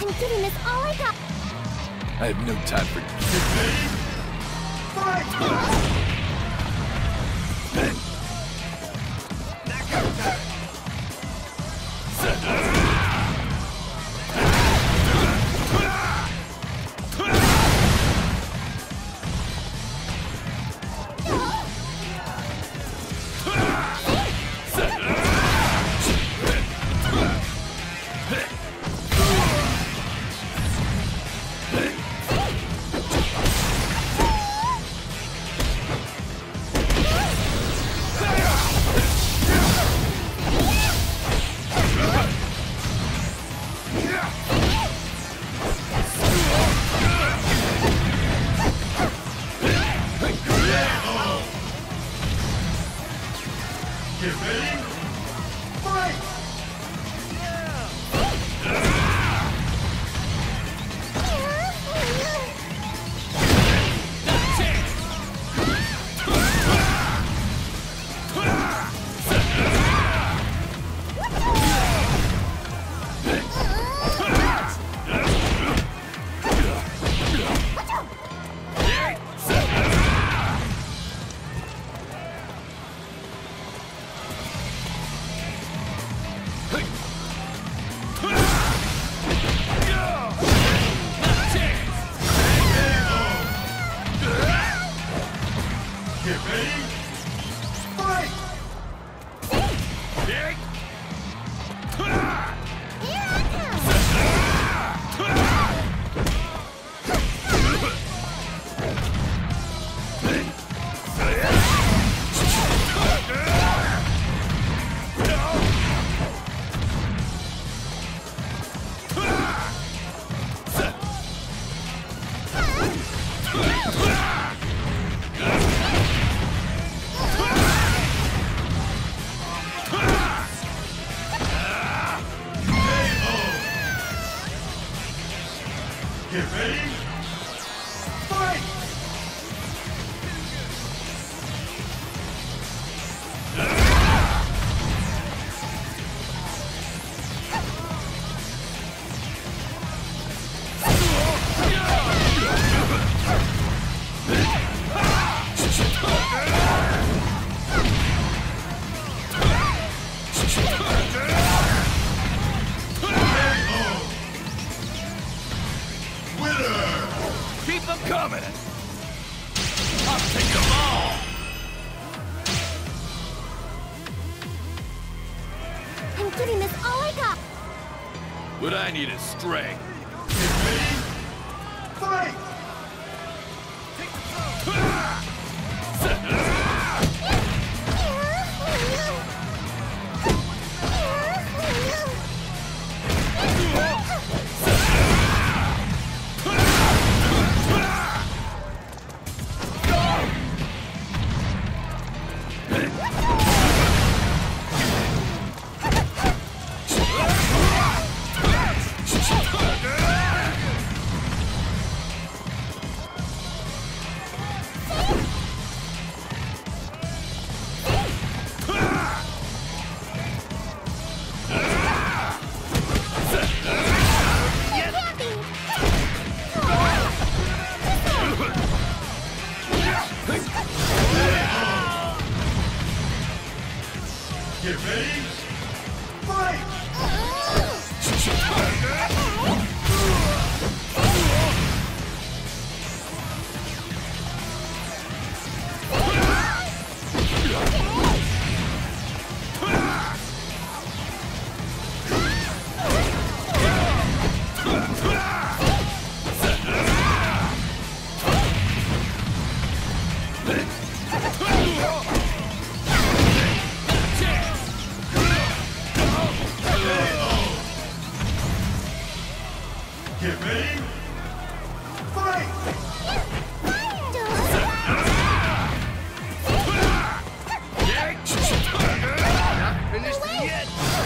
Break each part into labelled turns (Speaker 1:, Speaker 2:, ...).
Speaker 1: I'm giving this all I got.
Speaker 2: I have no time for...
Speaker 3: Get ready, fight! Get ready, fight! Get ready, fight!
Speaker 2: Keep them coming! I'll take them all!
Speaker 1: I'm giving this all I got.
Speaker 2: What I need is strength.
Speaker 3: Get ready, fight! Get ready, fight! Get ready, fight!
Speaker 2: Not finished yet!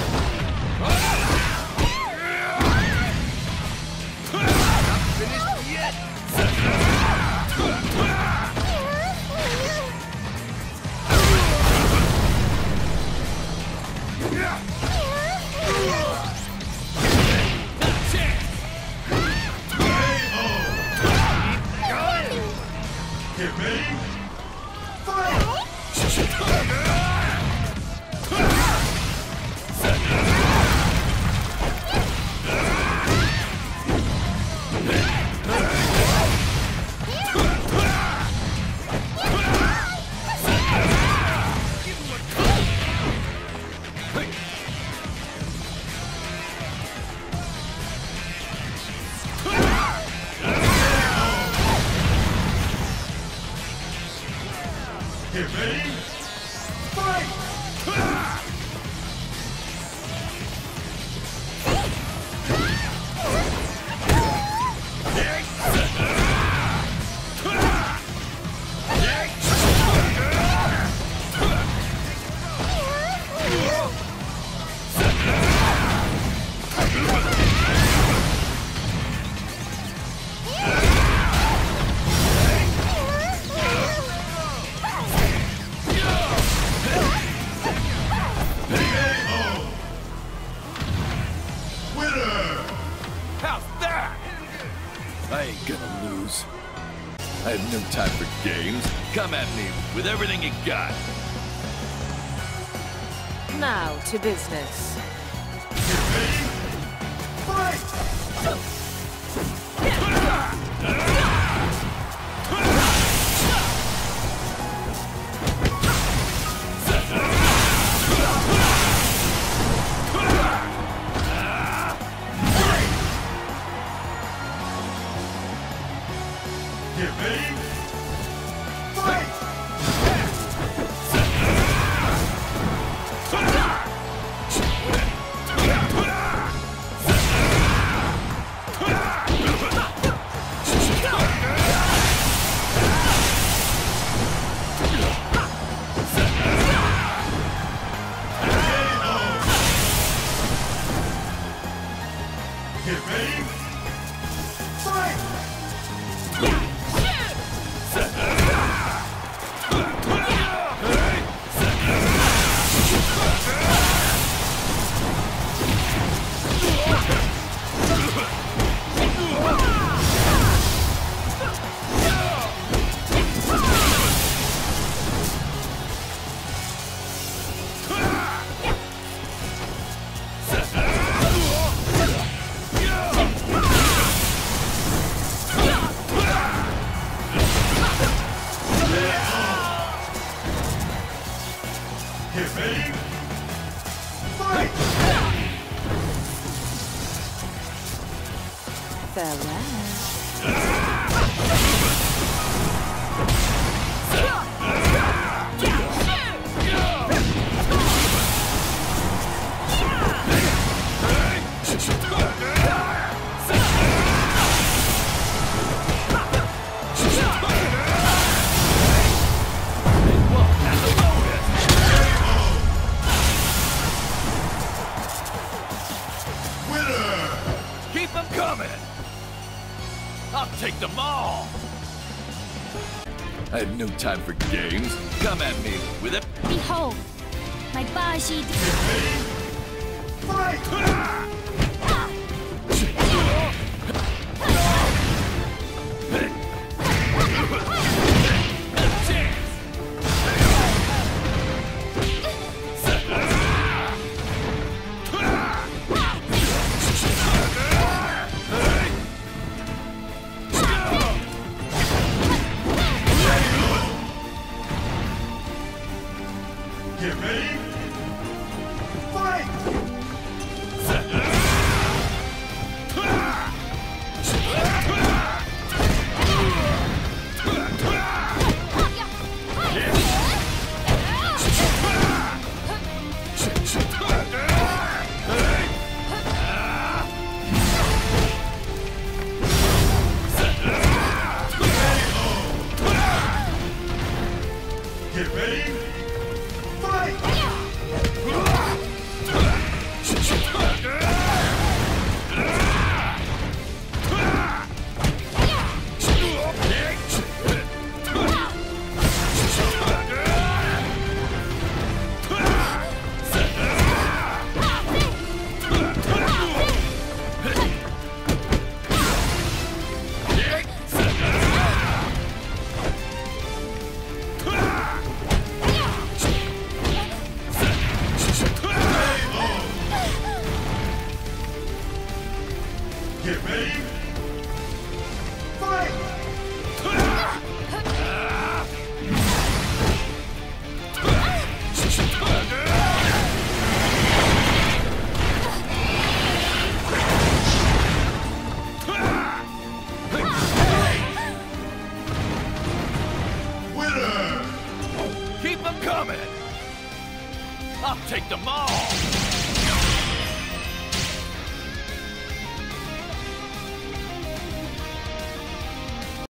Speaker 2: Not finished yet!
Speaker 3: Get ready. Fight!
Speaker 2: I ain't gonna lose. I have no time for games. Come at me with everything you got.
Speaker 4: Now to business.
Speaker 3: Get ready. Fight! Get ready. Fight! Get ready. Fight! Get ready. Fight!
Speaker 4: Farewell.
Speaker 3: Winner!
Speaker 2: Keep them coming! I'll take them all! I have no time for games. Come at me with it.
Speaker 1: Behold, my Baji.
Speaker 3: Get ready. Fight! Get ready. Fight! Get ready. Fight! Get ready. Fight! Winner!
Speaker 2: coming! I'll take them all!